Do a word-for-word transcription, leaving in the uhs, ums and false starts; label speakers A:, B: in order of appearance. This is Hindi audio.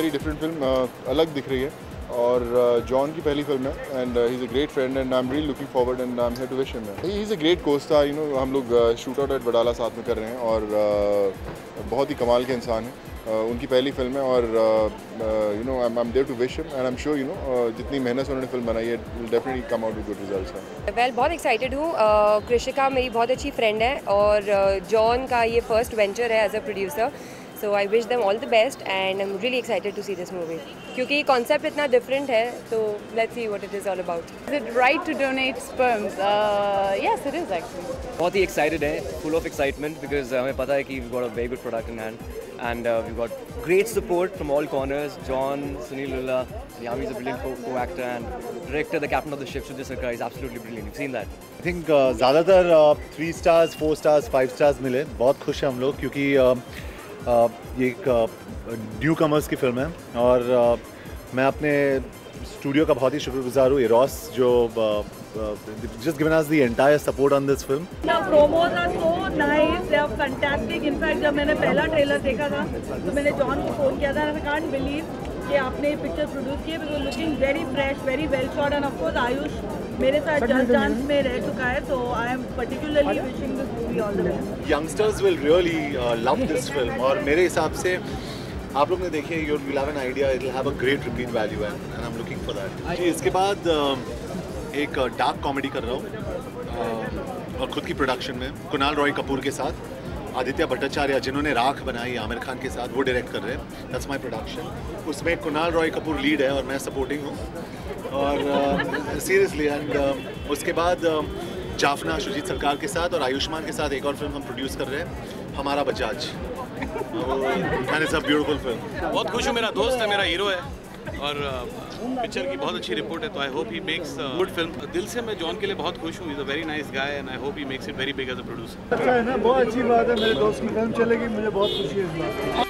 A: वेरी डिफरेंट फिल्म, अलग दिख रही है और जॉन की पहली फिल्म है and he is a great friend and I am really looking forward and I am here to wish him. He is a great costar, you know हम लोग शूट आउट एट वडाला साथ में कर रहे हैं और uh, बहुत ही कमाल के इंसान हैं। uh, उनकी पहली फिल्म है और you know I am there to wish him and I am sure you know जितनी मेहनत से उन्होंने फिल्म बनाई है will definitely come out with good results.
B: Well बहुत एक्साइटेड हूँ। कृषिका मेरी बहुत अच्छी फ्रेंड है और जॉन uh, का ये फर्स्ट वेंचर है as a producer, so I wish them all the best and I am really excited to see this movie क्योंकि कॉन्सेप्ट इतना डिफरेंट है, तो let's see what it is all about.
C: Is it right to donate sperms? Yes it is actually.
D: बहुत ही एक्साइटेड है, फुल ऑफ एक्साइटमेंट बिकॉज हमें पता है कि we got a very good product in hand and we got great support from all corners. John, Sunil Lulla, Yami is a brilliant co-actor and director, the captain of the ship, Sujit Sarkar is absolutely brilliant. You've seen that.
E: I think uh, ज़्यादातर three stars, four stars, five stars मिले। बहुत खुश हैं हम लोग क्योंकि uh, uh, ये एक न्यू uh, कमर्स की फिल्म है और uh, मैं अपने स्टूडियो का बहुत ही शुक्रगुजार हूँ, एरोस, जो just given us the entire support on this film.
F: The promos are so nice, they are fantastic. In fact, जब मैंने पहला ट्रेलर देखा था तो मैंने जॉन को फोन किया था and I can't believe कि आपने पिक्चर प्रोड्यूस की है because looking very fresh, very well shot and of course Ayush मेरे साथ जस्ट डांस में रह चुका है, so I am particularly wishing this movie all the best.
E: Youngsters will really uh, love this film और मेरे हिसाब से आप लोग ने देखिए, you will have an idea, it will have a great repeat value and, and I'm looking for that. जी, इसके बाद uh, एक डार्क कॉमेडी कर रहा हूँ और खुद की प्रोडक्शन में कुणाल रॉय कपूर के साथ, आदित्य भट्टाचार्य जिन्होंने राख बनाई आमिर खान के साथ, वो डायरेक्ट कर रहे हैं। That's my production. उसमें कुणाल रॉय कपूर लीड है और मैं सपोर्टिंग हूँ और सीरियसली uh, एंड uh, उसके बाद uh, जाफना सुजीत सरकार के साथ और आयुष्मान के साथ एक और फिल्म हम प्रोड्यूस कर रहे हैं, हमारा Bajaj, and it's a beautiful film.
G: बहुत खुश हूँ, मेरा दोस्त है, मेरा हीरो है और पिक्चर uh, की बहुत अच्छी रिपोर्ट है, तो I hope he makes good film. दिल से मैं जॉन के लिए बहुत खुश हूँ, is a very nice guy and I hope he makes it very big as a producer.
H: अच्छा है ना, बहुत अच्छी बात है, मेरे दोस्त की फिल्म चलेगी, मुझे बहुत खुशी है इस बात।